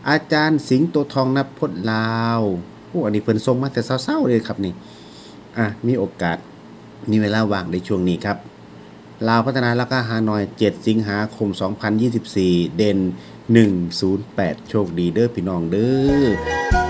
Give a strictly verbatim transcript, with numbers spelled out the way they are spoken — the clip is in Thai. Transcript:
อาจารย์สิงห์โตทองนพพจน์ลาวโอ้อันนี้เพิ่นส่งมาแต่เช้าๆเลยครับนี่อ่ะมีโอกาสมีเวลาว่างในช่วงนี้ครับลาวพัฒนาแล้วก็ฮานอยเจ็ดสิงหาคมสองพันยี่สิบสี่เด่นหนึ่งศูนย์แปดโชคดีเด้อพี่น้องเด้อ